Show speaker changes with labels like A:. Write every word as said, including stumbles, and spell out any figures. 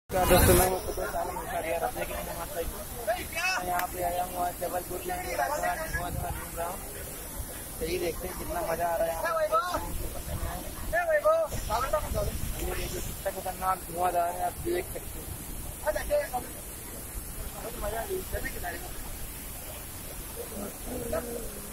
A: दोस्तों मैं आपको दो साल में दिया रखने के लिए हमारे को मैं यहाँ पे आया हूँ आज जबलपुर में घूम रहा हूँ। यही देखते हैं कितना मजा आ रहा है यहाँ कितना खतरनाक धुआंधार है, आप देख सकते हैं बहुत मजा आ